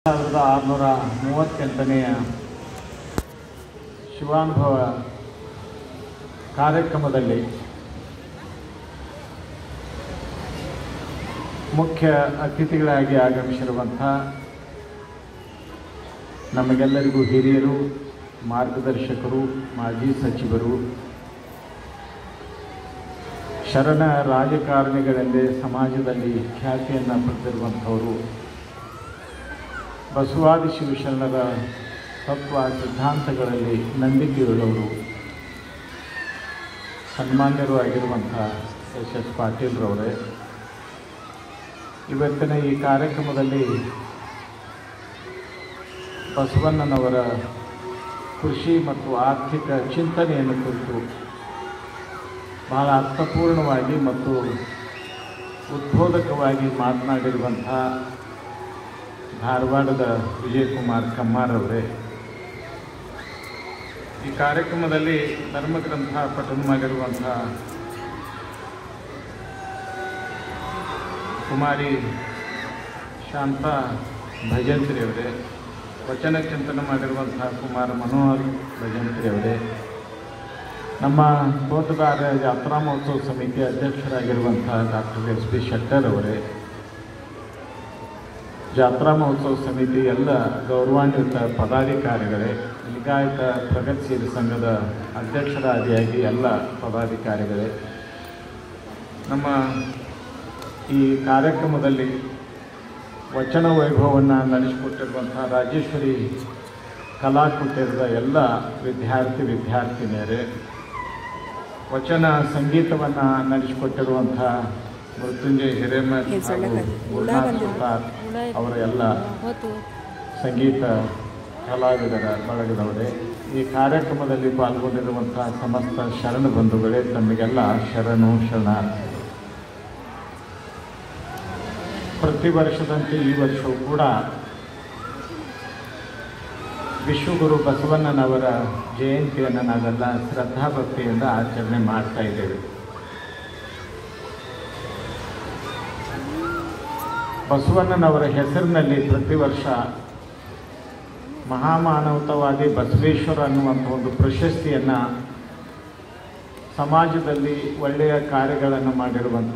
1638ನೇ ಶಿವಾನುಭವ ಕಾರ್ಯಕ್ರಮದಲ್ಲಿ ಮುಖ್ಯ ಅತಿಥಿಗಳಾಗಿ ಆಗಮಿಸಿರುವಂಥ ನಮಗೆಲ್ಲರಿಗೂ ಹಿರಿಯರು, ಮಾರ್ಗದರ್ಶಕರು, ಮಾಜಿ ಸಚಿವರು, ಶರಣ ರಾಜಕಾರಣಿಗಳಲ್ಲೇ ಸಮಾಜದಲ್ಲಿ ಖ್ಯಾತಿಯನ್ನು ಪಡೆದಿರುವಂಥವರು, ಬಸವಾದಿ ಶಿವಶರಣರ ತತ್ವ ಸಿದ್ಧಾಂತಗಳಲ್ಲಿ ನಂಬಿಕೆಯುಳ್ಳವರು, ಸನ್ಮಾನ್ಯರು ಆಗಿರುವಂಥ ಎಸ್ ಪಾಟೀಲ್ರವರೇ, ಇವತ್ತಿನ ಈ ಕಾರ್ಯಕ್ರಮದಲ್ಲಿ ಬಸವಣ್ಣನವರ ಕೃಷಿ ಮತ್ತು ಆರ್ಥಿಕ ಚಿಂತನೆಯನ್ನು ಕುರಿತು ಬಹಳ ಅರ್ಥಪೂರ್ಣವಾಗಿ ಮತ್ತು ಉದ್ಬೋಧಕವಾಗಿ ಮಾತನಾಡಿರುವಂಥ ಧಾರವಾಡದ ವಿಜಯಕುಮಾರ್ ಕಮ್ಮಾರವರೇ, ಈ ಕಾರ್ಯಕ್ರಮದಲ್ಲಿ ಧರ್ಮಗ್ರಂಥ ಪಠಣ ಮಾಡಿರುವಂಥ ಕುಮಾರಿ ಶಾಂತಾ ಭಜಂತ್ರಿ ಅವರೇ, ವಚನ ಚಿಂತನೆ ಮಾಡಿರುವಂಥ ಕುಮಾರ ಮನೋಹರ್ ಭಜಂತ್ರಿ ಅವರೇ, ನಮ್ಮ ತೋಟಗಾರ ಜಾತ್ರಾ ಮಹೋತ್ಸವ ಸಮಿತಿ ಅಧ್ಯಕ್ಷರಾಗಿರುವಂಥ ಡಾಕ್ಟರ್ ಎಸ್ ಪಿ ಶೆಟ್ಟರ್ ಅವರೇ, ಜಾತ್ರಾ ಮಹೋತ್ಸವ ಸಮಿತಿ ಎಲ್ಲ ಗೌರವಾನ್ವಿತ ಪದಾಧಿಕಾರಿಗಳೇ, ಲಿಂಗಾಯತ ಪ್ರಗತಿಶೀಲ ಸಂಘದ ಅಧ್ಯಕ್ಷರಾದಿಯಾಗಿ ಎಲ್ಲ ಪದಾಧಿಕಾರಿಗಳೇ, ನಮ್ಮ ಈ ಕಾರ್ಯಕ್ರಮದಲ್ಲಿ ವಚನ ವೈಭವವನ್ನು ನಡೆಸಿಕೊಟ್ಟಿರುವಂಥ ರಾಜೇಶ್ವರಿ ಕಲಾಕುಟೀರದ ಎಲ್ಲ ವಿದ್ಯಾರ್ಥಿನಿಯರೇ, ವಚನ ಸಂಗೀತವನ್ನು ನಡೆಸಿಕೊಟ್ಟಿರುವಂಥ ಮೃತ್ಯುಂಜಯ ಹಿರೇಮಠ್ ಹಾಗೂ ಗುರುನಾಥ್ ಸುತಾರ್ ಅವರ ಎಲ್ಲ ಸಂಗೀತ ಕಲಾವಿದರ ಬಳಗದವರೇ, ಈ ಕಾರ್ಯಕ್ರಮದಲ್ಲಿ ಪಾಲ್ಗೊಂಡಿರುವಂಥ ಸಮಸ್ತ ಶರಣ ಬಂಧುಗಳೇ, ತಮಗೆಲ್ಲ ಶರಣು ಶರಣಾರ್ಥಿ. ಪ್ರತಿ ವರ್ಷದಂತೆ ಈ ವರ್ಷವೂ ಕೂಡ ವಿಶ್ವಗುರು ಬಸವಣ್ಣನವರ ಜಯಂತಿಯನ್ನು ನಾವೆಲ್ಲ ಶ್ರದ್ಧಾಭಕ್ತಿಯಿಂದ ಆಚರಣೆ ಮಾಡ್ತಾ ಇದ್ದೇವೆ. ಬಸವಣ್ಣನವರ ಹೆಸರಿನಲ್ಲಿ ಪ್ರತಿ ವರ್ಷ ಮಹಾಮಾನವತಾವಾದಿ ಬಸವೇಶ್ವರ ಅನ್ನುವಂಥ ಒಂದು ಪ್ರಶಸ್ತಿಯನ್ನು ಸಮಾಜದಲ್ಲಿ ಒಳ್ಳೆಯ ಕಾರ್ಯಗಳನ್ನು ಮಾಡಿರುವಂಥ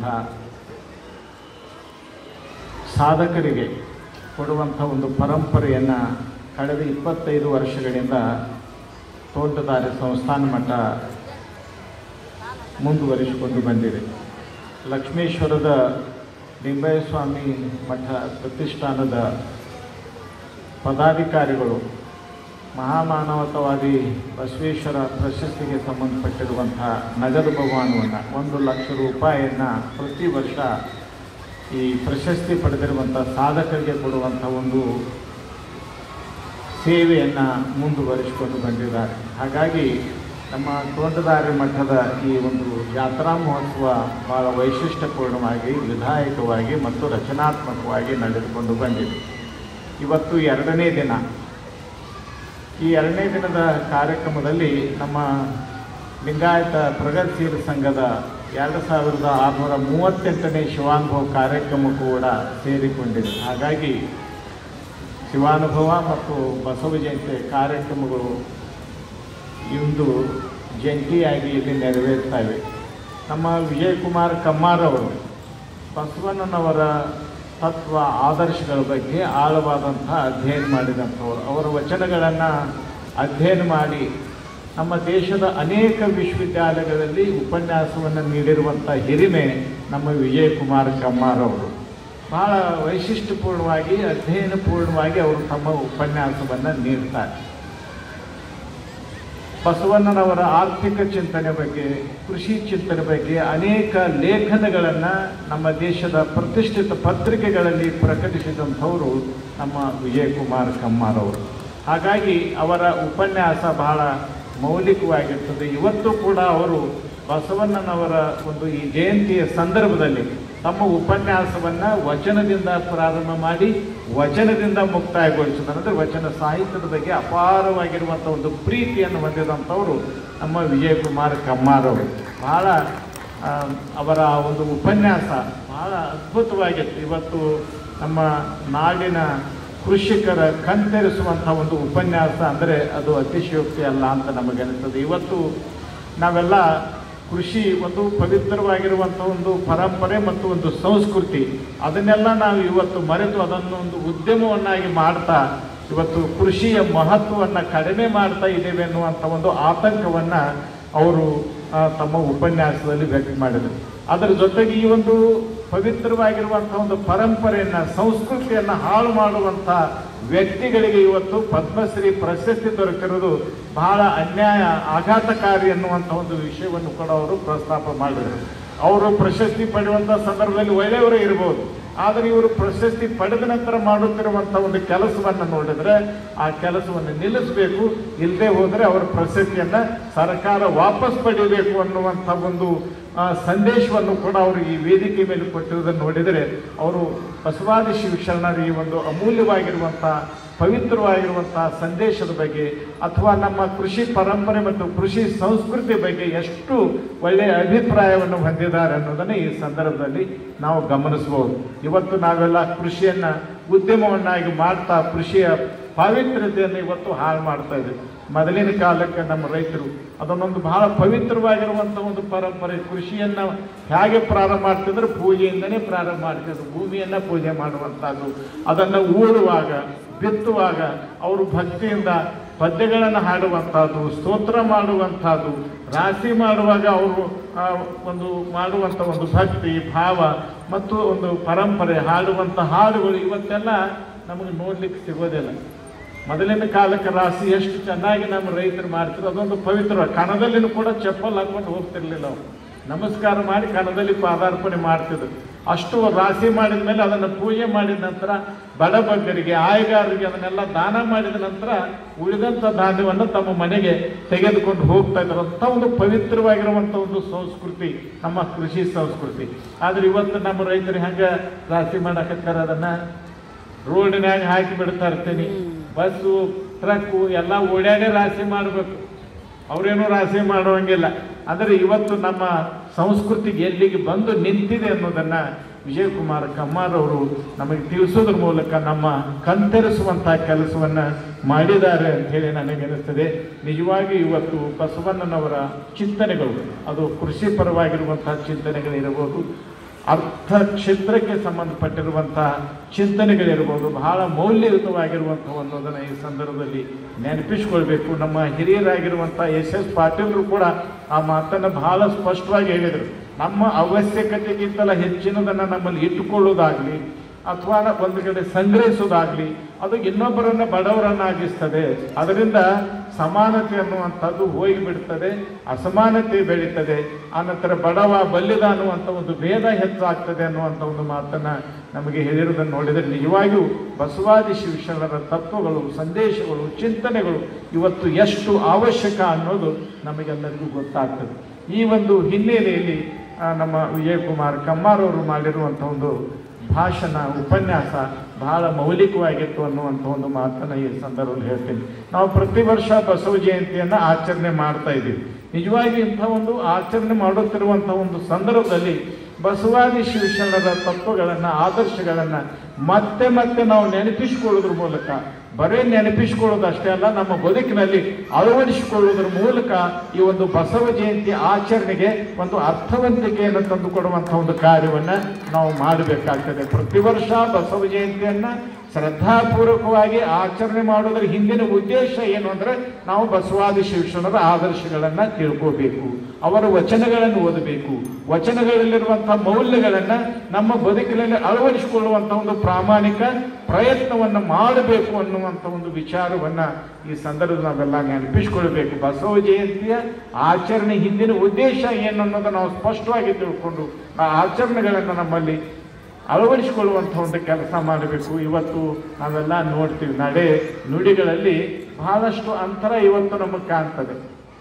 ಸಾಧಕರಿಗೆ ಕೊಡುವಂಥ ಒಂದು ಪರಂಪರೆಯನ್ನು ಕಳೆದ 25 ವರ್ಷಗಳಿಂದ ತೋಂಟದಾರ್ಯ ಸಂಸ್ಥಾನ ಮಠ ಮುಂದುವರಿಸಿಕೊಂಡು ಬಂದಿದೆ. ಲಕ್ಷ್ಮೇಶ್ವರದ ಲಿಂಬಯ್ಯ ಸ್ವಾಮಿ ಮಠ ಪ್ರತಿಷ್ಠಾನದ ಪದಾಧಿಕಾರಿಗಳು ಮಹಾಮಾನವತಾವಾದಿ ಬಸವೇಶ್ವರ ಪ್ರಶಸ್ತಿಗೆ ಸಂಬಂಧಪಟ್ಟಿರುವಂಥ ನಗದು ಬಹುಮಾನವನ್ನು 1 ಲಕ್ಷ ರೂಪಾಯಿಯನ್ನು ಪ್ರತಿ ವರ್ಷ ಈ ಪ್ರಶಸ್ತಿ ಪಡೆದಿರುವಂಥ ಸಾಧಕರಿಗೆ ಕೊಡುವಂಥ ಒಂದು ಸೇವೆಯನ್ನು ಮುಂದುವರಿಸಿಕೊಂಡು ಬಂದಿದ್ದಾರೆ. ಹಾಗಾಗಿ ನಮ್ಮ ತೋಂಟದಾರ್ಯ ಮಠದ ಈ ಒಂದು ಜಾತ್ರಾ ಮಹೋತ್ಸವ ಭಾಳ ವೈಶಿಷ್ಟ್ಯಪೂರ್ಣವಾಗಿ, ವಿಧಾಯಕವಾಗಿ ಮತ್ತು ರಚನಾತ್ಮಕವಾಗಿ ನಡೆದುಕೊಂಡು ಬಂದಿದೆ. ಇವತ್ತು 2ನೇ ದಿನ. ಈ 2ನೇ ದಿನದ ಕಾರ್ಯಕ್ರಮದಲ್ಲಿ ನಮ್ಮ ಲಿಂಗಾಯತ ಪ್ರಗತಿಶೀಲ ಸಂಘದ 2638ನೇ ಶಿವಾನುಭವ ಕಾರ್ಯಕ್ರಮ ಕೂಡ ಸೇರಿಕೊಂಡಿದೆ. ಹಾಗಾಗಿ ಶಿವಾನುಭವ ಮತ್ತು ಬಸವ ಜಯಂತಿ ಕಾರ್ಯಕ್ರಮಗಳು ಇಂದು ಜಂಟಿಯಾಗಿ ಇಲ್ಲಿ ನೆರವೇರ್ತಾ ಇವೆ. ನಮ್ಮ ವಿಜಯಕುಮಾರ್ ಕಮ್ಮಾರವರು ಬಸವಣ್ಣನವರ ತತ್ವ ಆದರ್ಶಗಳ ಬಗ್ಗೆ ಆಳವಾದಂಥ ಅಧ್ಯಯನ ಮಾಡಿದಂಥವರು. ಅವರ ವಚನಗಳನ್ನು ಅಧ್ಯಯನ ಮಾಡಿ ನಮ್ಮ ದೇಶದ ಅನೇಕ ವಿಶ್ವವಿದ್ಯಾಲಯಗಳಲ್ಲಿ ಉಪನ್ಯಾಸವನ್ನು ನೀಡಿರುವಂಥ ಹಿರಿಮೆ ನಮ್ಮ ವಿಜಯಕುಮಾರ್ ಕಮ್ಮಾರವರು. ಬಹಳ ವೈಶಿಷ್ಟ್ಯಪೂರ್ಣವಾಗಿ, ಅಧ್ಯಯನಪೂರ್ಣವಾಗಿ ಅವರು ತಮ್ಮ ಉಪನ್ಯಾಸವನ್ನು ನೀಡ್ತಾರೆ. ಬಸವಣ್ಣನವರ ಆರ್ಥಿಕ ಚಿಂತನೆ ಬಗ್ಗೆ, ಕೃಷಿ ಚಿಂತನೆ ಬಗ್ಗೆ ಅನೇಕ ಲೇಖನಗಳನ್ನು ನಮ್ಮ ದೇಶದ ಪ್ರತಿಷ್ಠಿತ ಪತ್ರಿಕೆಗಳಲ್ಲಿ ಪ್ರಕಟಿಸಿದಂಥವರು ನಮ್ಮ ವಿಜಯಕುಮಾರ್ ಕಮ್ಮಾರವರು. ಹಾಗಾಗಿ ಅವರ ಉಪನ್ಯಾಸ ಬಹಳ ಮೌಲಿಕವಾಗಿರ್ತದೆ. ಇವತ್ತು ಕೂಡ ಅವರು ಬಸವಣ್ಣನವರ ಒಂದು ಈ ಜಯಂತಿಯ ಸಂದರ್ಭದಲ್ಲಿ ತಮ್ಮ ಉಪನ್ಯಾಸವನ್ನು ವಚನದಿಂದ ಪ್ರಾರಂಭ ಮಾಡಿ ವಚನದಿಂದ ಮುಕ್ತಾಯಗೊಳಿಸಿದ್ದಾರೆ. ಅಂದರೆ ವಚನ ಸಾಹಿತ್ಯದ ಬಗ್ಗೆ ಅಪಾರವಾಗಿರುವಂಥ ಒಂದು ಪ್ರೀತಿಯನ್ನು ಹೊಂದಿದಂಥವರು ನಮ್ಮ ವಿಜಯಕುಮಾರ್ ಕಮ್ಮಾರವರು. ಬಹಳ ಅವರ ಒಂದು ಉಪನ್ಯಾಸ ಬಹಳ ಅದ್ಭುತವಾಗಿತ್ತು. ಇವತ್ತು ನಮ್ಮ ನಾಡಿನ ಕೃಷಿಕರ ಕಣ್ತೆರೆಸುವಂಥ ಒಂದು ಉಪನ್ಯಾಸ ಅಂದರೆ ಅದು ಅತಿಶಯೋಕ್ತಿ ಅಲ್ಲ ಅಂತ ನಮಗನಿಸ್ತದೆ. ಇವತ್ತು ನಾವೆಲ್ಲ ಕೃಷಿ ಒಂದು ಪವಿತ್ರವಾಗಿರುವಂಥ ಒಂದು ಪರಂಪರೆ ಮತ್ತು ಒಂದು ಸಂಸ್ಕೃತಿ, ಅದನ್ನೆಲ್ಲ ನಾವು ಇವತ್ತು ಮರೆತು ಅದನ್ನು ಒಂದು ಉದ್ಯಮವನ್ನಾಗಿ ಮಾಡ್ತಾ ಇವತ್ತು ಕೃಷಿಯ ಮಹತ್ವವನ್ನು ಕಡಿಮೆ ಮಾಡ್ತಾ ಇದ್ದೇವೆ ಅನ್ನುವಂಥ ಒಂದು ಆತಂಕವನ್ನು ಅವರು ತಮ್ಮ ಉಪನ್ಯಾಸದಲ್ಲಿ ವ್ಯಕ್ತ ಮಾಡಿದರು. ಅದರ ಜೊತೆಗೆ ಈ ಒಂದು ಪವಿತ್ರವಾಗಿರುವಂಥ ಒಂದು ಪರಂಪರೆಯನ್ನು, ಸಂಸ್ಕೃತಿಯನ್ನು ಹಾಳು ಮಾಡುವಂಥ ವ್ಯಕ್ತಿಗಳಿಗೆ ಇವತ್ತು ಪದ್ಮಶ್ರೀ ಪ್ರಶಸ್ತಿ ದೊರಕಿರೋದು ಬಹಳ ಅನ್ಯಾಯ, ಆಘಾತಕಾರಿ ಅನ್ನುವಂಥ ಒಂದು ವಿಷಯವನ್ನು ಕೂಡ ಅವರು ಪ್ರಸ್ತಾಪ ಮಾಡಿದರು. ಅವರು ಪ್ರಶಸ್ತಿ ಪಡೆಯುವಂಥ ಸಂದರ್ಭದಲ್ಲಿ ಒಳ್ಳೆಯವರೇ ಇರ್ಬೋದು, ಆದರೆ ಇವರು ಪ್ರಶಸ್ತಿ ಪಡೆದ ನಂತರ ಮಾಡುತ್ತಿರುವಂಥ ಒಂದು ಕೆಲಸವನ್ನು ನೋಡಿದರೆ ಆ ಕೆಲಸವನ್ನು ನಿಲ್ಲಿಸಬೇಕು, ಇಲ್ಲದೆ ಹೋದರೆ ಅವರ ಪ್ರಶಸ್ತಿಯನ್ನು ಸರ್ಕಾರ ವಾಪಸ್ ಪಡೆಯಬೇಕು ಅನ್ನುವಂಥ ಒಂದು ಸಂದೇಶವನ್ನು ಕೂಡ ಅವರು ಈ ವೇದಿಕೆ ಮೇಲೆ ಕೊಟ್ಟಿರುವುದನ್ನು ನೋಡಿದರೆ ಅವರು ಬಸವಾದಿ ಶಿವಶರಣರ ಈ ಒಂದು ಅಮೂಲ್ಯವಾಗಿರುವಂಥ ಪವಿತ್ರವಾಗಿರುವಂಥ ಸಂದೇಶದ ಬಗ್ಗೆ ಅಥವಾ ನಮ್ಮ ಕೃಷಿ ಪರಂಪರೆ ಮತ್ತು ಕೃಷಿ ಸಂಸ್ಕೃತಿ ಬಗ್ಗೆ ಎಷ್ಟು ಒಳ್ಳೆಯ ಅಭಿಪ್ರಾಯವನ್ನು ಹೊಂದಿದ್ದಾರೆ ಅನ್ನೋದನ್ನು ಈ ಸಂದರ್ಭದಲ್ಲಿ ನಾವು ಗಮನಿಸಬಹುದು. ಇವತ್ತು ನಾವೆಲ್ಲ ಕೃಷಿಯನ್ನು ಉದ್ಯಮವನ್ನಾಗಿ ಮಾಡ್ತಾ ಕೃಷಿಯ ಪಾವಿತ್ರ್ಯತೆಯನ್ನು ಇವತ್ತು ಹಾಳು ಮಾಡ್ತಾ ಇದ್ದೀವಿ. ಮೊದಲಿನ ಕಾಲಕ್ಕೆ ನಮ್ಮ ರೈತರು ಅದನ್ನೊಂದು ಬಹಳ ಪವಿತ್ರವಾಗಿರುವಂಥ ಒಂದು ಪರಂಪರೆ, ಕೃಷಿಯನ್ನು ಹೇಗೆ ಪ್ರಾರಂಭ ಮಾಡ್ತಿದ್ರು, ಪೂಜೆಯಿಂದನೇ ಪ್ರಾರಂಭ ಮಾಡ್ತಿದ್ರು, ಭೂಮಿಯನ್ನು ಪೂಜೆ ಮಾಡುವಂಥದ್ದು, ಅದನ್ನು ಊಳುವಾಗ ಬಿತ್ತುವಾಗ ಅವರು ಭಕ್ತಿಯಿಂದ ಪದ್ಯಗಳನ್ನು ಹಾಡುವಂಥದ್ದು, ಸ್ತೋತ್ರ ಮಾಡುವಂಥದ್ದು, ರಾಶಿ ಮಾಡುವಾಗ ಅವರು ಒಂದು ಮಾಡುವಂಥ ಒಂದು ಭಕ್ತಿ ಭಾವ ಮತ್ತು ಒಂದು ಪರಂಪರೆ ಹಾಡುವಂಥ ಹಾಡುಗಳು ಇವತ್ತೆಲ್ಲ ನಮಗೆ ನೋಡ್ಲಿಕ್ಕೆ ಸಿಗೋದಿಲ್ಲ. ಮೊದಲಿನ ಕಾಲಕ್ಕೆ ರಾಶಿ ಎಷ್ಟು ಚೆನ್ನಾಗಿ ನಮ್ಮ ರೈತರು ಮಾಡ್ತಿದ್ರು, ಅದೊಂದು ಪವಿತ್ರ. ಕಣದಲ್ಲಿನೂ ಕೂಡ ಚಪ್ಪಲ್ ಹಾಕೊಂಡು ಹೋಗ್ತಿರ್ಲಿಲ್ಲ, ಅವರು ನಮಸ್ಕಾರ ಮಾಡಿ ಕಣದಲ್ಲಿ ಪಾದಾರ್ಪಣೆ ಮಾಡ್ತಿದ್ರು. ಅಷ್ಟು ರಾಶಿ ಮಾಡಿದ ಮೇಲೆ ಅದನ್ನು ಪೂಜೆ ಮಾಡಿದ ನಂತರ ಬಡಬಗ್ಗರಿಗೆ, ಆಯಗಾರರಿಗೆ ಅದನ್ನೆಲ್ಲ ದಾನ ಮಾಡಿದ ನಂತರ ಉಳಿದಂಥ ಧಾನ್ಯವನ್ನು ತಮ್ಮ ಮನೆಗೆ ತೆಗೆದುಕೊಂಡು ಹೋಗ್ತಾ ಇದ್ರು. ಅಂಥ ಒಂದು ಪವಿತ್ರವಾಗಿರುವಂಥ ಒಂದು ಸಂಸ್ಕೃತಿ ನಮ್ಮ ಕೃಷಿ ಸಂಸ್ಕೃತಿ. ಆದರೆ ಇವತ್ತು ನಮ್ಮ ರೈತರು ಹೆಂಗೆ ರಾಶಿ ಮಾಡಕತ್ತಾರೆ, ಅದನ್ನು ರೋಡಿನಾಗ ಹಾಕಿ ಬಿಡ್ತಾ ಇರ್ತೀನಿ, ಬಸ್ಸು ಟ್ರಕ್ಕು ಎಲ್ಲ ಓಡಾಡೇ ರಾಶಿ ಮಾಡಬೇಕು, ಅವರೇನೂ ರಾಶಿ ಮಾಡುವಂಗಿಲ್ಲ. ಅಂದರೆ ಇವತ್ತು ನಮ್ಮ ಸಂಸ್ಕೃತಿಗೆ ಎಲ್ಲಿಗೆ ಬಂದು ನಿಂತಿದೆ ಅನ್ನೋದನ್ನು ವಿಜಯಕುಮಾರ್ ಕಮ್ಮಾರ್ ಅವರು ನಮಗೆ ತಿಳಿಸೋದ್ರ ಮೂಲಕ ನಮ್ಮ ಕಣ್ತೆರೆಸುವಂಥ ಕೆಲಸವನ್ನು ಮಾಡಿದ್ದಾರೆ ಅಂಥೇಳಿ ನನಗನ್ನಿಸ್ತದೆ. ನಿಜವಾಗಿ ಇವತ್ತು ಬಸವಣ್ಣನವರ ಚಿಂತನೆಗಳು, ಅದು ಕೃಷಿ ಪರವಾಗಿರುವಂಥ ಚಿಂತನೆಗಳಿರಬಹುದು, ಅರ್ಥ ಕ್ಷೇತ್ರಕ್ಕೆ ಸಂಬಂಧಪಟ್ಟಿರುವಂಥ ಚಿಂತನೆಗಳಿರ್ಬೋದು, ಬಹಳ ಮೌಲ್ಯಯುತವಾಗಿರುವಂಥ ಅನ್ನೋದನ್ನು ಈ ಸಂದರ್ಭದಲ್ಲಿ ನೆನಪಿಸ್ಕೊಳ್ಬೇಕು. ನಮ್ಮ ಹಿರಿಯರಾಗಿರುವಂಥ ಎಸ್ ಪಾಟೀಲರು ಕೂಡ ಆ ಮಾತನ್ನು ಬಹಳ ಸ್ಪಷ್ಟವಾಗಿ ಹೇಳಿದರು. ನಮ್ಮ ಅವಶ್ಯಕತೆಗಿಂತಲೂ ಹೆಚ್ಚಿನದನ್ನು ನಮ್ಮಲ್ಲಿ ಇಟ್ಟುಕೊಳ್ಳೋದಾಗಲಿ ಅಥವಾ ಒಂದು ಕಡೆ ಸಂಗ್ರಹಿಸೋದಾಗಲಿ ಅದು ಇನ್ನೊಬ್ಬರನ್ನು ಬಡವರನ್ನಾಗಿಸ್ತದೆ. ಅದರಿಂದ ಸಮಾನತೆ ಅನ್ನುವಂಥದ್ದು ಹೋಗಿಬಿಡ್ತದೆ, ಅಸಮಾನತೆ ಬೆಳೀತದೆ, ಆನಂತರ ಬಡವ ಬಲ್ಲಿದ ಅನ್ನುವಂಥ ಒಂದು ಭೇದ ಹೆಚ್ಚಾಗ್ತದೆ ಅನ್ನುವಂಥ ಒಂದು ಮಾತನ್ನು ನಮಗೆ ಹೇಳಿರುವುದನ್ನು ನೋಡಿದರೆ ನಿಜವಾಗಿಯೂ ಬಸವಾದಿ ಶಿವಶರಣರ ತತ್ವಗಳು, ಸಂದೇಶಗಳು, ಚಿಂತನೆಗಳು ಇವತ್ತು ಎಷ್ಟು ಅವಶ್ಯಕ ಅನ್ನೋದು ನಮಗೆಲ್ಲರಿಗೂ ಗೊತ್ತಾಗ್ತದೆ. ಈ ಒಂದು ಹಿನ್ನೆಲೆಯಲ್ಲಿ ನಮ್ಮ ವಿಜಯಕುಮಾರ್ ಕಮ್ಮಾರ್ ಅವರು ಮಾಡಿರುವಂಥ ಒಂದು ಭಾಷಣ, ಉಪನ್ಯಾಸ ಬಹಳ ಮೌಲಿಕವಾಗಿತ್ತು ಅನ್ನುವಂಥ ಒಂದು ಮಾತನ್ನು ಈ ಸಂದರ್ಭದಲ್ಲಿ ಹೇಳ್ತೀನಿ. ನಾವು ಪ್ರತಿ ವರ್ಷ ಬಸವ ಜಯಂತಿಯನ್ನು ಆಚರಣೆ ಮಾಡ್ತಾ ಇದ್ದೀವಿ. ನಿಜವಾಗಿ ಇಂಥ ಒಂದು ಆಚರಣೆ ಮಾಡುತ್ತಿರುವಂಥ ಒಂದು ಸಂದರ್ಭದಲ್ಲಿ ಬಸವಾದಿ ಶಿವಶರಣರ ತತ್ವಗಳನ್ನು, ಆದರ್ಶಗಳನ್ನು ಮತ್ತೆ ಮತ್ತೆ ನಾವು ನೆನಪಿಸಿಕೊಳ್ಳೋದ್ರ ಮೂಲಕ, ಬರೀ ನೆನಪಿಸಿಕೊಳ್ಳೋದಷ್ಟೇ ಅಲ್ಲ, ನಮ್ಮ ಬದುಕಿನಲ್ಲಿ ಅಳವಡಿಸಿಕೊಳ್ಳುವುದರ ಮೂಲಕ ಈ ಒಂದು ಬಸವ ಜಯಂತಿ ಆಚರಣೆಗೆ ಒಂದು ಅರ್ಥವಂತಿಕೆಯನ್ನು ತಂದುಕೊಡುವಂಥ ಒಂದು ಕಾರ್ಯವನ್ನು ನಾವು ಮಾಡಬೇಕಾಗ್ತದೆ. ಪ್ರತಿ ವರ್ಷ ಬಸವ ಜಯಂತಿಯನ್ನು ಶ್ರದ್ಧಾಪೂರ್ವಕವಾಗಿ ಆಚರಣೆ ಮಾಡೋದ್ರ ಹಿಂದಿನ ಉದ್ದೇಶ ಏನು ಅಂದರೆ ನಾವು ಬಸವಾದಿ ಶಿವಶರಣರ ಆದರ್ಶಗಳನ್ನು ತಿಳ್ಕೋಬೇಕು, ಅವರ ವಚನಗಳನ್ನು ಓದಬೇಕು, ವಚನಗಳಲ್ಲಿರುವಂಥ ಮೌಲ್ಯಗಳನ್ನು ನಮ್ಮ ಬದುಕಿನಲ್ಲಿ ಅಳವಡಿಸಿಕೊಳ್ಳುವಂಥ ಒಂದು ಪ್ರಾಮಾಣಿಕ ಪ್ರಯತ್ನವನ್ನು ಮಾಡಬೇಕು ಅನ್ನುವಂಥ ಒಂದು ವಿಚಾರವನ್ನು ಈ ಸಂದರ್ಭದಲ್ಲಿ ನಾವೆಲ್ಲ ನೆನಪಿಸಿಕೊಳ್ಬೇಕು. ಬಸವ ಜಯಂತಿಯ ಆಚರಣೆ ಹಿಂದಿನ ಉದ್ದೇಶ ಏನು ಅನ್ನೋದನ್ನು ನಾವು ಸ್ಪಷ್ಟವಾಗಿ ತಿಳ್ಕೊಂಡು ಆ ಆಚರಣೆಗಳನ್ನು ನಮ್ಮಲ್ಲಿ ಅಳವಡಿಸಿಕೊಳ್ಳುವಂಥ ಒಂದು ಕೆಲಸ ಮಾಡಬೇಕು. ಇವತ್ತು ನಾವೆಲ್ಲ ನೋಡ್ತೀವಿ, ನಡೆ ನುಡಿಗಳಲ್ಲಿ ಬಹಳಷ್ಟು ಅಂತರ ಇವತ್ತು ನಮಗೆ ಕಾಣ್ತದೆ.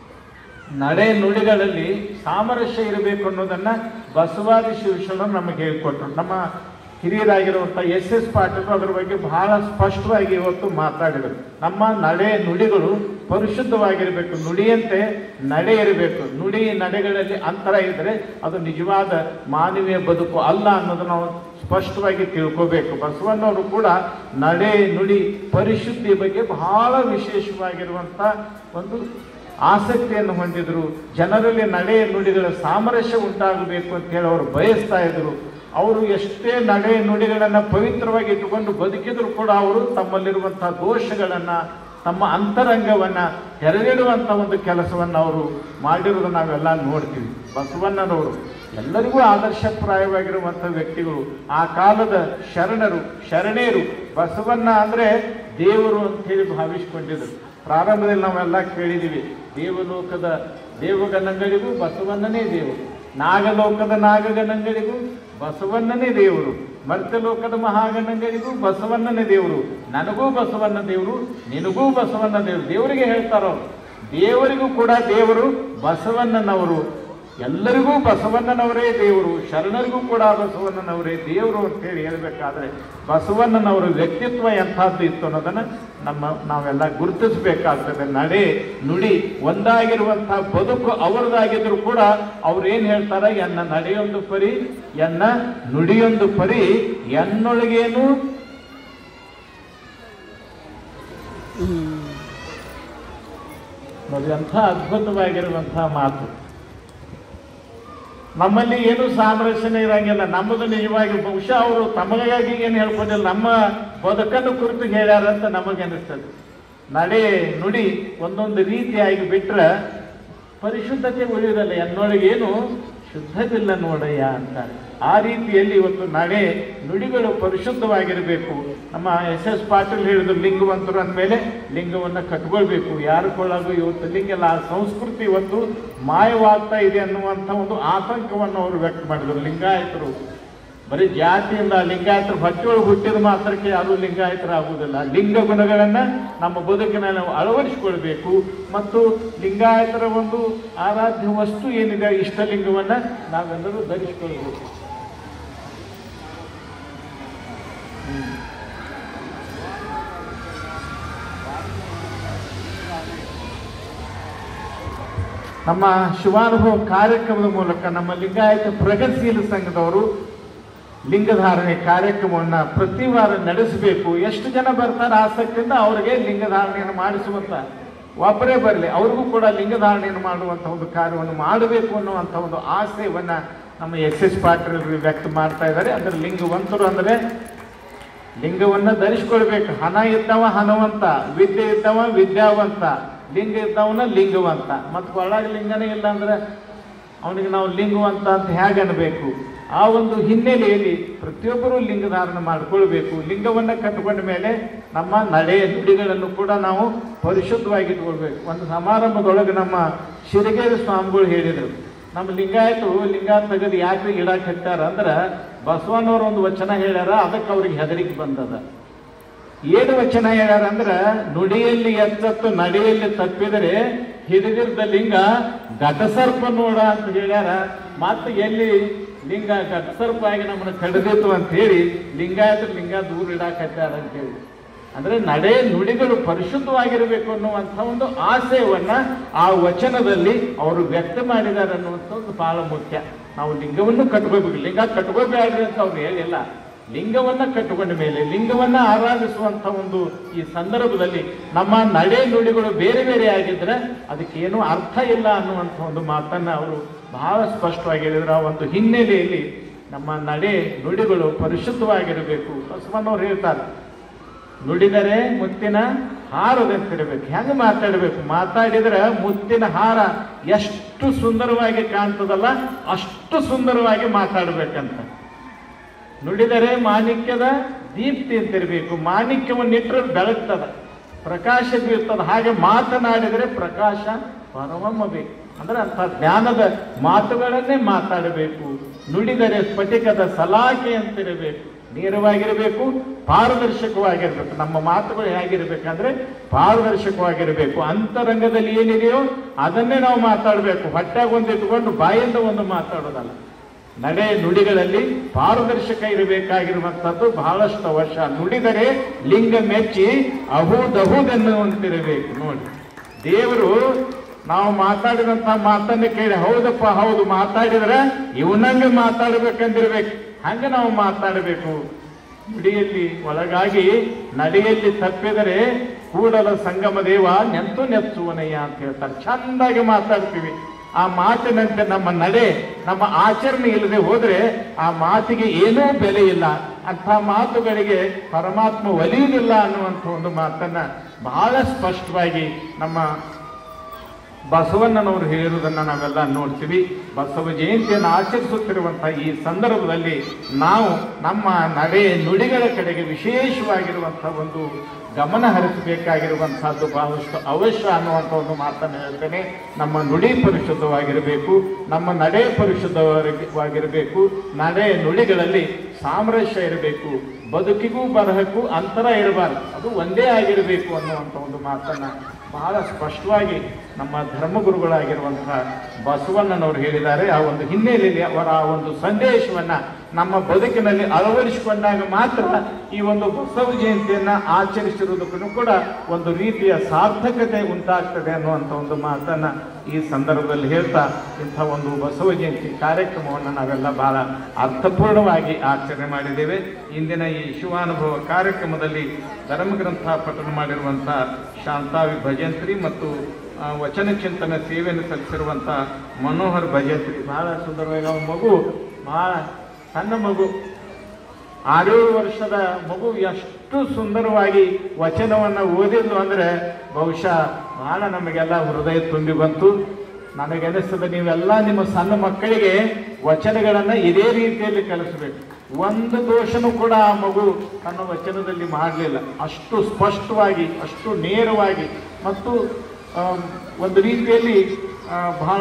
ನಡೆ ನುಡಿಗಳಲ್ಲಿ ಸಾಮರಸ್ಯ ಇರಬೇಕು ಅನ್ನೋದನ್ನು ಬಸವಾದಿ ಶಿವಶರಣರು ನಮಗೆ ಹೇಳಿಕೊಟ್ರು. ನಮ್ಮ ಹಿರಿಯರಾಗಿರುವಂಥ ಎಸ್ ಪಾಟೀಲ್ ಅದರ ಬಗ್ಗೆ ಬಹಳ ಸ್ಪಷ್ಟವಾಗಿ ಇವತ್ತು ಮಾತಾಡಿದರು. ನಮ್ಮ ನಡೆ ನುಡಿಗಳು ಪರಿಶುದ್ಧವಾಗಿರಬೇಕು, ನುಡಿಯಂತೆ ನಡೆ ಇರಬೇಕು. ನುಡಿ ನಡೆಗಳಲ್ಲಿ ಅಂತರ ಇದ್ದರೆ ಅದು ನಿಜವಾದ ಮಾನವೀಯ ಬದುಕು ಅಲ್ಲ ಅನ್ನೋದು ನಾವು ಸ್ಪಷ್ಟವಾಗಿ ತಿಳ್ಕೋಬೇಕು. ಬಸವಣ್ಣವರು ಕೂಡ ನಡೆ ನುಡಿ ಪರಿಶುದ್ಧಿ ಬಗ್ಗೆ ಬಹಳ ವಿಶೇಷವಾಗಿರುವಂಥ ಒಂದು ಆಸಕ್ತಿಯನ್ನು ಹೊಂದಿದ್ರು. ಜನರಲ್ಲಿ ನಡೆ ನುಡಿಗಳ ಸಾಮರಸ್ಯ ಉಂಟಾಗಬೇಕು ಅಂತೇಳಿ ಅವರು ಬಯಸ್ತಾ ಇದ್ರು. ಅವರು ಎಷ್ಟೇ ನಡೆ ನುಡಿಗಳನ್ನು ಪವಿತ್ರವಾಗಿ ಇಟ್ಟುಕೊಂಡು ಬದುಕಿದ್ರು ಕೂಡ ಅವರು ತಮ್ಮಲ್ಲಿರುವಂಥ ದೋಷಗಳನ್ನು, ತಮ್ಮ ಅಂತರಂಗವನ್ನು ತೆರೆದಿಡುವಂಥ ಒಂದು ಕೆಲಸವನ್ನು ಅವರು ಮಾಡಿರೋದು ನಾವೆಲ್ಲ ನೋಡ್ತೀವಿ. ಬಸವಣ್ಣನವರು ಎಲ್ಲರಿಗೂ ಆದರ್ಶಪ್ರಾಯವಾಗಿರುವಂಥ ವ್ಯಕ್ತಿಗಳು. ಆ ಕಾಲದ ಶರಣೆಯರು ಬಸವಣ್ಣ ಅಂದರೆ ದೇವರು ಅಂತೇಳಿ ಭಾವಿಸ್ಕೊಂಡಿದ್ರು. ಪ್ರಾರಂಭದಲ್ಲಿ ನಾವೆಲ್ಲ ಕೇಳಿದ್ದೀವಿ, ದೇವಲೋಕದ ದೇವಗಣಗಳಿಗೂ ಬಸವಣ್ಣನೇ ದೇವರು, ನಾಗಲೋಕದ ನಾಗಗಣಗಳಿಗೂ ಬಸವಣ್ಣನೇ ದೇವರು, ಮರ್ತ್ಯಲೋಕದ ಮಹಾಗಣಗಳಿಗೂ ಬಸವಣ್ಣನೇ ದೇವರು, ನನಗೂ ಬಸವಣ್ಣ ದೇವರು, ನಿನಗೂ ಬಸವಣ್ಣ ದೇವರು. ದೇವರಿಗೆ ಹೇಳ್ತಾರೋ, ದೇವರಿಗೂ ಕೂಡ ದೇವರು ಬಸವಣ್ಣನವರು. ಎಲ್ಲರಿಗೂ ಬಸವಣ್ಣನವರೇ ದೇವರು, ಶರಣರಿಗೂ ಕೂಡ ಬಸವಣ್ಣನವರೇ ದೇವರು ಅಂತೇಳಿ ಹೇಳಬೇಕಾದ್ರೆ ಬಸವಣ್ಣನವರ ವ್ಯಕ್ತಿತ್ವ ಎಂಥದ್ದು ಇತ್ತು ಅನ್ನೋದನ್ನು ನಾವೆಲ್ಲ ಗುರುತಿಸಬೇಕಾಗ್ತದೆ. ನಡೆ ನುಡಿ ಒಂದಾಗಿರುವಂಥ ಬದುಕು ಅವರದಾಗಿದ್ರು ಕೂಡ ಅವ್ರು ಏನು ಹೇಳ್ತಾರೆ, ಎನ್ನ ನಡೆಯೊಂದು ಪರಿ ಎನ್ನ ನುಡಿಯೊಂದು ಪರಿ ಎನ್ನೊಳಗೇನು ನೋಡಿ, ಅಂಥ ಅದ್ಭುತವಾಗಿರುವಂಥ ಮಾತು. ನಮ್ಮಲ್ಲಿ ಏನು ಸಾಮರಸ್ಯನೇ ಇರಂಗಿಲ್ಲ. ನಮ್ಮದು ನಿಜವಾಗಿ ಬಹುಶಃ ಅವರು ತಮಗಾಗಿ ಏನು ಹೇಳ್ಕೊಂಡಿಲ್ಲ, ನಮ್ಮ ಬದುಕನ್ನು ಕುರಿತು ಹೇಳ್ಯಾರ ಅಂತ ನಮಗೆ ಅನಿಸ್ತದೆ. ನಡೆ ನುಡಿ ಒಂದೊಂದು ರೀತಿಯಾಗಿ ಬಿಟ್ಟರೆ ಪರಿಶುದ್ಧತೆ ಉಳಿಯೋದಲ್ಲ. ಎನ್ನೊಳಗೇನು ಶುದ್ಧವಿಲ್ಲ ನೋಡಯ್ಯ ಅಂತಾರೆ. ಆ ರೀತಿಯಲ್ಲಿ ಇವತ್ತು ನಡೆ ನುಡಿಗಳು ಪರಿಶುದ್ಧವಾಗಿರಬೇಕು. ನಮ್ಮ SS ಪಾಟೀಲ್ ಹೇಳಿದ್ರು, ಲಿಂಗವಂತರು ಅಂದಮೇಲೆ ಲಿಂಗವನ್ನು ಕಟ್ಕೊಳ್ಬೇಕು. ಯಾರು ಕೊಳ್ಳೋದು ಇವತ್ತು ಲಿಂಗಲ್ಲ. ಆ ಸಂಸ್ಕೃತಿ ಇವತ್ತು ಮಾಯವಾಗ್ತಾ ಇದೆ ಅನ್ನುವಂಥ ಒಂದು ಆತಂಕವನ್ನು ಅವರು ವ್ಯಕ್ತ ಮಾಡಿದರು. ಲಿಂಗಾಯತರು ಬರೀ ಜಾತಿಯಿಂದ ಲಿಂಗಾಯತರು ಹೊಟ್ಟೆಯೊಳಗೆ ಹುಟ್ಟಿದ ಮಾತ್ರಕ್ಕೆ ಯಾರು ಲಿಂಗಾಯತರಾಗುವುದಿಲ್ಲ. ಲಿಂಗ ಗುಣಗಳನ್ನು ನಮ್ಮ ಬದುಕಿನ ನಾವು ಅಳವಡಿಸಿಕೊಳ್ಬೇಕು. ಮತ್ತು ಲಿಂಗಾಯತರ ಒಂದು ಆರಾಧ್ಯ ವಸ್ತು ಏನಿದೆ, ಇಷ್ಟಲಿಂಗವನ್ನು ನಾವೆಲ್ಲರೂ ಧರಿಸಿಕೊಳ್ಬೇಕು. ನಮ್ಮ ಶಿವಾನುಭವ ಕಾರ್ಯಕ್ರಮದ ಮೂಲಕ ನಮ್ಮ ಲಿಂಗಾಯತ ಪ್ರಗತಿಶೀಲ ಸಂಘದವರು ಲಿಂಗಧಾರಣೆ ಕಾರ್ಯಕ್ರಮವನ್ನು ಪ್ರತಿ ವಾರ ನಡೆಸಬೇಕು. ಎಷ್ಟು ಜನ ಬರ್ತಾರೆ ಆಸಕ್ತಿಯಿಂದ ಅವರಿಗೆ ಲಿಂಗಧಾರಣೆಯನ್ನು ಮಾಡಿಸುವಂಥ, ಒಬ್ಬರೇ ಬರಲಿ ಅವ್ರಿಗೂ ಕೂಡ ಲಿಂಗಧಾರಣೆಯನ್ನು ಮಾಡುವಂಥ ಒಂದು ಕಾರ್ಯವನ್ನು ಮಾಡಬೇಕು ಅನ್ನುವಂಥ ಒಂದು ಆಸೆಯನ್ನು ನಮ್ಮ SS ಪಾಟೀಲ್ ವ್ಯಕ್ತ ಮಾಡ್ತಾ ಇದ್ದಾರೆ. ಅಂದರೆ ಲಿಂಗವಂತರು ಅಂದರೆ ಲಿಂಗವನ್ನು ಧರಿಸ್ಕೊಳ್ಬೇಕು. ಹಣ ಇದ್ದವ ಹಣವಂತ, ವಿದ್ಯೆ ಇದ್ದವ ವಿದ್ಯಾವಂತ, ಲಿಂಗ ಇದ್ದವನ ಲಿಂಗವಂತ. ಮತ್ತು ಒಳಗೆ ಲಿಂಗನೇ ಇಲ್ಲ ಅಂದರೆ ಅವನಿಗೆ ನಾವು ಲಿಂಗವಂತ ಅಂತ ಹೇಗೆ ಅನ್ನಬೇಕು? ಆ ಒಂದು ಹಿನ್ನೆಲೆಯಲ್ಲಿ ಪ್ರತಿಯೊಬ್ಬರೂ ಲಿಂಗಧಾರಣೆ ಮಾಡಿಕೊಳ್ಬೇಕು. ಲಿಂಗವನ್ನು ಕಟ್ಟಿಕೊಂಡ ಮೇಲೆ ನಮ್ಮ ನಡೆ ನುಡಿಗಳನ್ನು ಕೂಡ ನಾವು ಪರಿಶುದ್ಧವಾಗಿ ಇಟ್ಕೊಳ್ಬೇಕು. ಒಂದು ಸಮಾರಂಭದೊಳಗೆ ನಮ್ಮ ಶಿರಗೇರಿ ಸ್ವಾಮಿಗಳು ಹೇಳಿದರು, ನಮ್ಮ ಲಿಂಗಾಯತರು ಲಿಂಗ ತೆಗೆದು ಯಾಕೆ ಇಡಕ್ಕೆ ಹಚ್ಚಾರ ಅಂದ್ರೆ ಬಸವಣ್ಣವ್ರು ಒಂದು ವಚನ ಹೇಳ್ಯಾರ, ಅದಕ್ಕೆ ಅವ್ರಿಗೆ ಹೆದರಿಕೆ ಬಂದದ. ಏನು ವಚನ ಹೇಳ್ಯಾರ ಅಂದ್ರೆ, ನುಡಿಯಲ್ಲಿ ಎಚ್ಚತ್ತು ನಡೆಯಲ್ಲಿ ತಪ್ಪಿದರೆ ಹಿಡಿದಿದ್ದ ಲಿಂಗ ಘಟಸರ್ಪ ನೋಡ ಅಂತ ಹೇಳ್ಯಾರ. ಮತ್ತು ಎಲ್ಲಿ ಲಿಂಗ ಘಟಸರ್ಪ ಆಗಿ ನಮ್ಮನ್ನು ಕಡಿದಿತ್ತು ಅಂತ ಹೇಳಿ ಲಿಂಗಾಯತರು ಲಿಂಗ ದೂರ ಇಡಾಕತ್ತಾರ ಅಂತೇಳಿ. ಅಂದರೆ ನಡೆ ನುಡಿಗಳು ಪರಿಶುದ್ಧವಾಗಿರಬೇಕು ಅನ್ನುವಂಥ ಒಂದು ಆಶಯವನ್ನು ಆ ವಚನದಲ್ಲಿ ಅವರು ವ್ಯಕ್ತ ಮಾಡಿದ್ದಾರೆ ಅನ್ನುವಂಥದ್ದು ಬಹಳ ಮುಖ್ಯ. ನಾವು ಲಿಂಗವನ್ನು ಕಟ್ಕೋಬೇಕು, ಲಿಂಗ ಕಟ್ಕೋಬೇಡ್ರಿ ಅಂತ ಅವ್ರು ಹೇಳಿಲ್ಲ. ಲಿಂಗವನ್ನು ಕಟ್ಟಿಕೊಂಡ ಮೇಲೆ ಲಿಂಗವನ್ನು ಆರಾಧಿಸುವಂಥ ಒಂದು ಈ ಸಂದರ್ಭದಲ್ಲಿ ನಮ್ಮ ನಡೆ ನುಡಿಗಳು ಬೇರೆ ಬೇರೆ ಆಗಿದ್ರೆ ಅದಕ್ಕೇನು ಅರ್ಥ ಇಲ್ಲ ಅನ್ನುವಂಥ ಒಂದು ಮಾತನ್ನು ಅವರು ಬಹಳ ಸ್ಪಷ್ಟವಾಗಿ ಹೇಳಿದ್ರು. ಆ ಒಂದು ಹಿನ್ನೆಲೆಯಲ್ಲಿ ನಮ್ಮ ನಡೆ ನುಡಿಗಳು ಪರಿಶುದ್ಧವಾಗಿರಬೇಕು. ಬಸವಣ್ಣವ್ರು ಹೇಳ್ತಾರೆ, ನುಡಿದರೆ ಮುತ್ತಿನ ಹಾರದಂತಿರಬೇಕು. ಹೆಂಗೆ ಮಾತಾಡಬೇಕು? ಮಾತಾಡಿದ್ರೆ ಮುತ್ತಿನ ಹಾರ ಎಷ್ಟು ಸುಂದರವಾಗಿ ಕಾಣ್ತದಲ್ಲ ಅಷ್ಟು ಸುಂದರವಾಗಿ ಮಾತಾಡಬೇಕಂತ. ನುಡಿದರೆ ಮಾಣಿಕ್ಯದ ದೀಪ್ತಿ ಅಂತಿರಬೇಕು. ಮಾಣಿಕ್ಯವನ್ನಿಟ್ಟರೆ ಬೆಳಗ್ತದ, ಪ್ರಕಾಶ ಬೀರ್ತದ. ಹಾಗೆ ಮಾತನಾಡಿದರೆ ಪ್ರಕಾಶ ಹೊರಹೊಮ್ಮಬೇಕು. ಅಂದರೆ ಅಂಥ ಜ್ಞಾನದ ಮಾತುಗಳನ್ನೇ ಮಾತಾಡಬೇಕು. ನುಡಿದರೆ ಸ್ಫಟಿಕದ ಸಲಾಕೆ ಅಂತಿರಬೇಕು. ನೇರವಾಗಿರಬೇಕು, ಪಾರದರ್ಶಕವಾಗಿರಬೇಕು. ನಮ್ಮ ಮಾತುಗಳು ಹೇಗಿರಬೇಕಂದ್ರೆ ಪಾರದರ್ಶಕವಾಗಿರಬೇಕು. ಅಂತರಂಗದಲ್ಲಿ ಏನಿದೆಯೋ ಅದನ್ನೇ ನಾವು ಮಾತಾಡಬೇಕು. ಹೊಟ್ಟೆಗೆ ಒಂದು ಇಟ್ಕೊಂಡು ಬಾಯಿಂದ ಒಂದು ಮಾತಾಡೋದಲ್ಲ. ನಡೆ ನುಡಿಗಳಲ್ಲಿ ಪಾರದರ್ಶಕ ಇರಬೇಕಾಗಿರುವಂಥದ್ದು ಬಹಳಷ್ಟು ಅವಶ್ಯ. ನುಡಿದರೆ ಲಿಂಗ ಮೆಚ್ಚಿ ಅಹೂದಹೂದನ್ನುವಂತಿರಬೇಕು. ನೋಡಿ, ದೇವರು ನಾವು ಮಾತಾಡಿದಂಥ ಮಾತನ್ನು ಕೇಳಿ ಹೌದಪ್ಪ ಹೌದು ಮಾತಾಡಿದ್ರೆ ಇವನಂಗೆ ಮಾತಾಡ್ಬೇಕಂದಿರ್ಬೇಕು. ಹಂಗೆ ನಾವು ಮಾತಾಡಬೇಕು. ನುಡಿಯಲ್ಲಿ ಒಳಗಾಗಿ ನಡೆಯಲ್ಲಿ ತಪ್ಪಿದರೆ ಕೂಡಲ ಸಂಗಮ ದೇವ ನೆಂತು ನೆಚ್ಚುವನಯ್ಯ ಅಂತ ಹೇಳ್ತಾರೆ. ಚಂದಾಗಿ ಮಾತಾಡ್ತೀವಿ. ಆ ಮಾತಿನಂತೆ ನಮ್ಮ ನಡೆ, ನಮ್ಮ ಆಚರಣೆ ಇಲ್ಲದೆ ಹೋದ್ರೆ ಆ ಮಾತಿಗೆ ಏನೂ ಬೆಲೆ ಇಲ್ಲ. ಅಂಥ ಮಾತುಗಳಿಗೆ ಪರಮಾತ್ಮ ಒಲಿಯುವುದಿಲ್ಲ ಅನ್ನುವಂಥ ಒಂದು ಮಾತನ್ನ ಬಹಳ ಸ್ಪಷ್ಟವಾಗಿ ನಮ್ಮ ಬಸವಣ್ಣನವರು ಹೇಳಿರುವುದನ್ನು ನಾವೆಲ್ಲ ನೋಡ್ತೀವಿ. ಬಸವ ಜಯಂತಿಯನ್ನು ಆಚರಿಸುತ್ತಿರುವಂಥ ಈ ಸಂದರ್ಭದಲ್ಲಿ ನಾವು ನಮ್ಮ ನಡೆ ನುಡಿಗಳ ಕಡೆಗೆ ವಿಶೇಷವಾಗಿರುವಂಥ ಒಂದು ಗಮನ ಹರಿಸಬೇಕಾಗಿರುವಂಥದ್ದು ಬಹಳಷ್ಟು ಅವಶ್ಯ ಅನ್ನುವಂಥ ಒಂದು ಮಾತನ್ನು ಹೇಳ್ತೇನೆ. ನಮ್ಮ ನುಡಿ ಪರಿಶುದ್ಧವಾಗಿರಬೇಕು, ನಮ್ಮ ನಡೆ ಪರಿಶುದ್ಧವಾಗಿರಬೇಕು, ನಡೆ ನುಡಿಗಳಲ್ಲಿ ಸಾಮರಸ್ಯ ಇರಬೇಕು, ಬದುಕಿಗೂ ಬರಹಕ್ಕೂ ಅಂತರ ಇರಬಾರ್ದು, ಅದು ಒಂದೇ ಆಗಿರಬೇಕು ಅನ್ನುವಂಥ ಒಂದು ಮಾತನ್ನು ಬಹಳ ಸ್ಪಷ್ಟವಾಗಿ ನಮ್ಮ ಧರ್ಮಗುರುಗಳಾಗಿರುವಂತಹ ಬಸವಣ್ಣನವರು ಹೇಳಿದ್ದಾರೆ. ಆ ಒಂದು ಹಿನ್ನೆಲೆಯಲ್ಲಿ ಅವರ ಆ ಒಂದು ಸಂದೇಶವನ್ನು ನಮ್ಮ ಬದುಕಿನಲ್ಲಿ ಅಳವಡಿಸಿಕೊಂಡಾಗ ಮಾತ್ರ ಈ ಒಂದು ಬಸವ ಜಯಂತಿಯನ್ನು ಆಚರಿಸಿರುವುದಕ್ಕೂ ಕೂಡ ಒಂದು ರೀತಿಯ ಸಾರ್ಥಕತೆ ಉಂಟಾಗ್ತದೆ ಅನ್ನುವಂಥ ಒಂದು ಮಾತನ್ನು ಈ ಸಂದರ್ಭದಲ್ಲಿ ಹೇಳ್ತಾ, ಇಂಥ ಒಂದು ಬಸವ ಜಯಂತಿ ಕಾರ್ಯಕ್ರಮವನ್ನು ನಾವೆಲ್ಲ ಬಹಳ ಅರ್ಥಪೂರ್ಣವಾಗಿ ಆಚರಣೆ ಮಾಡಿದ್ದೇವೆ. ಇಂದಿನ ಈ ಶಿವಾನುಭವ ಕಾರ್ಯಕ್ರಮದಲ್ಲಿ ಧರ್ಮಗ್ರಂಥ ಪಠಣ ಮಾಡಿರುವಂಥ ಶಾಂತಾವಿ ಭಜಂತ್ರಿ ಮತ್ತು ವಚನ ಚಿಂತನ ಸೇವೆಯನ್ನು ಸಲ್ಲಿಸಿರುವಂಥ ಮನೋಹರ್ ಭಜಂತ್ರಿ, ಬಹಳ ಸುಂದರವಾಗಿ ಅವನ ಮಗು, ಬಹಳ ಸಣ್ಣ ಮಗು, 6-7 ವರ್ಷದ ಮಗು ಎಷ್ಟು ಸುಂದರವಾಗಿ ವಚನವನ್ನು ಓದಿದ್ಲು ಅಂದರೆ ಬಹುಶಃ ಬಹಳ ನಮಗೆಲ್ಲ ಹೃದಯ ತುಂಬಿ ಬಂತು. ನನಗನಿಸ್ತದೆ ನೀವೆಲ್ಲ ನಿಮ್ಮ ಸಣ್ಣ ಮಕ್ಕಳಿಗೆ ವಚನಗಳನ್ನು ಇದೇ ರೀತಿಯಲ್ಲಿ ಕಲಿಸಬೇಕು. ಒಂದು ದೋಷನೂ ಕೂಡ ಆ ಮಗು ತನ್ನ ವಚನದಲ್ಲಿ ಮಾಡಲಿಲ್ಲ. ಅಷ್ಟು ಸ್ಪಷ್ಟವಾಗಿ, ಅಷ್ಟು ನೇರವಾಗಿ ಮತ್ತು ಒಂದು ರೀತಿಯಲ್ಲಿ ಬಹಳ